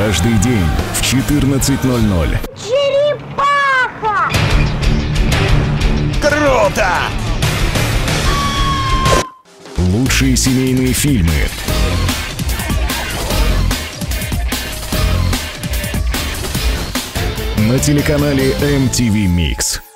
Каждый день в 14:00. Черепаха! Круто! Лучшие семейные фильмы. На телеканале MTV Mix.